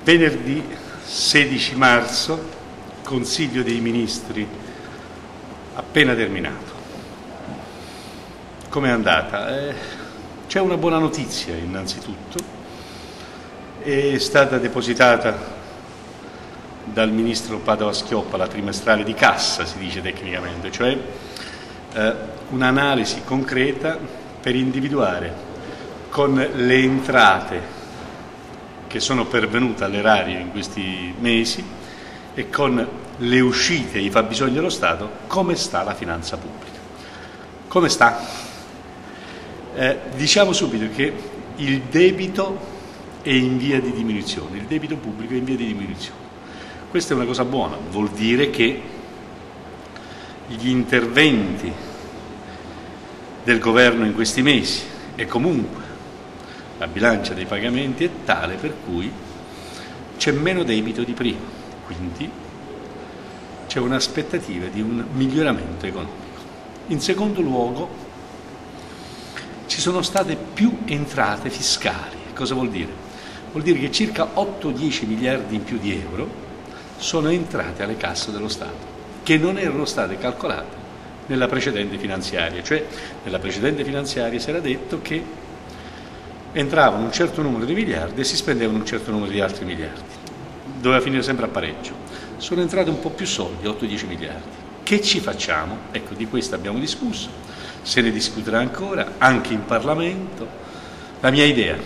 Venerdì 16 marzo, Consiglio dei Ministri appena terminato. Com'è andata? C'è una buona notizia innanzitutto, è stata depositata dal Ministro Padoa-Schioppa la trimestrale di cassa, si dice tecnicamente, cioè un'analisi concreta per individuare con le entrate che sono pervenute all'erario in questi mesi e con le uscite e i fabbisogni dello Stato come sta la finanza pubblica. Come sta? Diciamo subito che il debito è in via di diminuzione, il debito pubblico è in via di diminuzione. Questa è una cosa buona, vuol dire che gli interventi del governo in questi mesi e comunque la bilancia dei pagamenti è tale per cui c'è meno debito di prima, quindi c'è un'aspettativa di un miglioramento economico. In secondo luogo, ci sono state più entrate fiscali. Cosa vuol dire? Vuol dire che circa 8-10 miliardi in più di euro sono entrate alle casse dello Stato, che non erano state calcolate nella precedente finanziaria. Cioè, nella precedente finanziaria si era detto che entravano un certo numero di miliardi e si spendevano un certo numero di altri miliardi. Doveva finire sempre a pareggio. Sono entrati un po' più soldi, 8-10 miliardi. Che ci facciamo? Ecco, di questo abbiamo discusso, se ne discuterà ancora, anche in Parlamento. La mia idea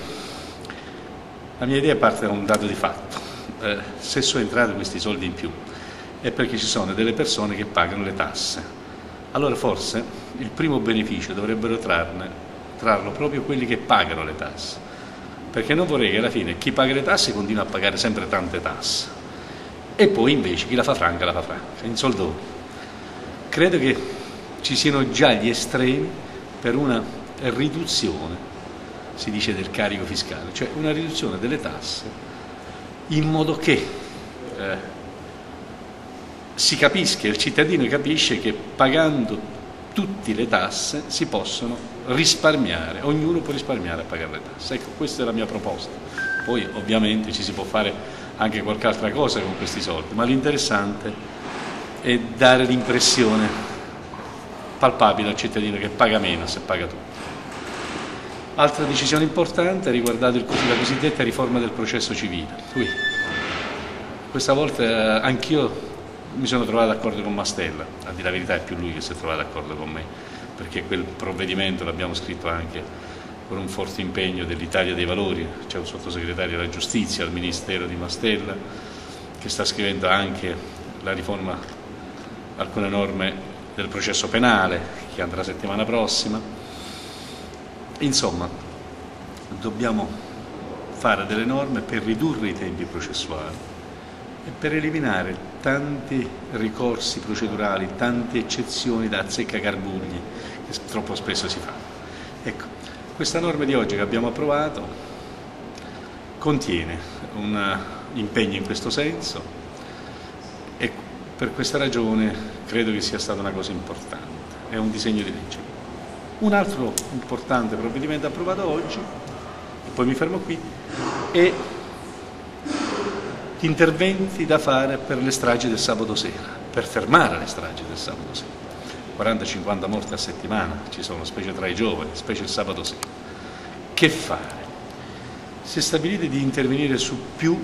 parte da un dato di fatto. Se sono entrati questi soldi in più è perché ci sono delle persone che pagano le tasse. Allora forse il primo beneficio dovrebbero trarlo proprio quelli che pagano le tasse, perché non vorrei che alla fine chi paga le tasse continua a pagare sempre tante tasse e poi invece chi la fa franca, in soldoni. Credo che ci siano già gli estremi per una riduzione, si dice, del carico fiscale, cioè una riduzione delle tasse in modo che si capisca, il cittadino capisce che pagando tutte le tasse si possono risparmiare, ognuno può risparmiare a pagare le tasse. Ecco, questa è la mia proposta. Poi ovviamente ci si può fare anche qualche altra cosa con questi soldi, ma l'interessante è dare l'impressione palpabile al cittadino che paga meno se paga tutto. Altra decisione importante ha riguardato la cosiddetta riforma del processo civile. Questa volta anch'io mi sono trovato d'accordo con Mastella, a dire la verità è più lui che si è trovato d'accordo con me, perché quel provvedimento l'abbiamo scritto anche con un forte impegno dell'Italia dei Valori. C'è un sottosegretario della Giustizia al Ministero di Mastella che sta scrivendo anche la riforma, alcune norme del processo penale che andrà settimana prossima. Insomma, dobbiamo fare delle norme per ridurre i tempi processuali e per eliminare tanti ricorsi procedurali, tante eccezioni da azzeccagarbugli che troppo spesso si fanno. Ecco, questa norma di oggi che abbiamo approvato contiene un impegno in questo senso e per questa ragione credo che sia stata una cosa importante. È un disegno di legge. Un altro importante provvedimento approvato oggi, e poi mi fermo qui, è gli interventi da fare per le stragi del sabato sera, per fermare le stragi del sabato sera. 40-50 morti a settimana ci sono, specie tra i giovani, specie il sabato sera. Che fare? Si è stabilito di intervenire su più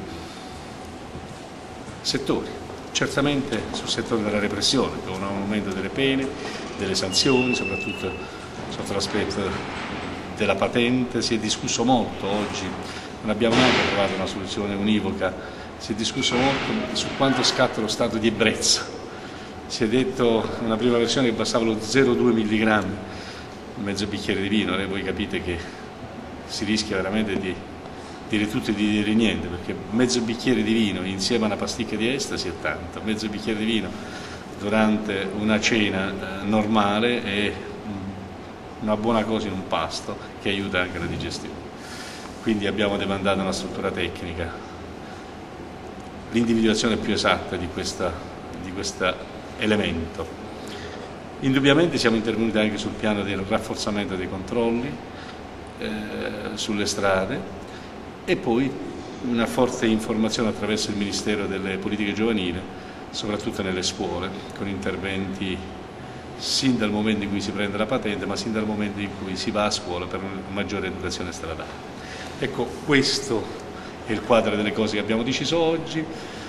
settori, certamente sul settore della repressione, con un aumento delle pene, delle sanzioni, soprattutto sotto l'aspetto della patente. Si è discusso molto oggi, non abbiamo neanche trovato una soluzione univoca. Si è discusso molto su quanto scatta lo stato di ebbrezza. Si è detto nella prima versione che bastava lo 0,2 mg, mezzo bicchiere di vino. Voi capite che si rischia veramente di dire tutto e di dire niente, perché mezzo bicchiere di vino insieme a una pasticca di estasi è tanto. Mezzo bicchiere di vino durante una cena normale è una buona cosa in un pasto che aiuta anche la digestione. Quindi abbiamo demandato una struttura tecnica l'individuazione più esatta di questo elemento. Indubbiamente siamo intervenuti anche sul piano del rafforzamento dei controlli sulle strade e poi una forte informazione attraverso il Ministero delle Politiche Giovanili, soprattutto nelle scuole, con interventi sin dal momento in cui si prende la patente, ma sin dal momento in cui si va a scuola per una maggiore educazione stradale. Ecco, questo è il quadro delle cose che abbiamo deciso oggi.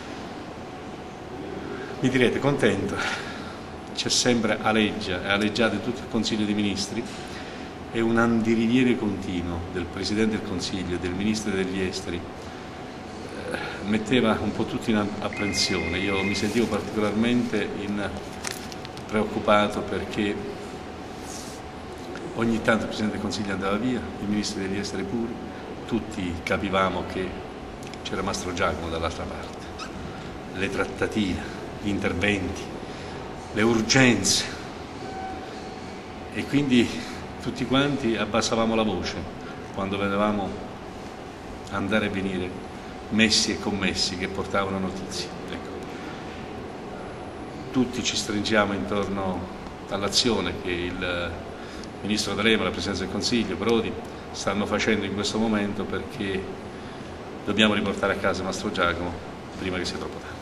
Mi direte, contento? C'è sempre aleggia, è aleggiato in tutto il Consiglio dei Ministri, è un andiriviere continuo del Presidente del Consiglio e del Ministro degli Esteri, metteva un po' tutti in apprensione. Io mi sentivo particolarmente preoccupato perché ogni tanto il Presidente del Consiglio andava via, il Ministro degli Esteri pure, tutti capivamo che c'era Mastro Giacomo dall'altra parte. Le trattative, gli interventi, le urgenze, e quindi tutti quanti abbassavamo la voce quando vedevamo andare e venire messi e commessi che portavano notizie. Ecco. Tutti ci stringiamo intorno all'azione che il Ministro D'Alema, la Presidenza del Consiglio, Prodi, stanno facendo in questo momento, perché dobbiamo riportare a casa Mastro Giacomo prima che sia troppo tardi.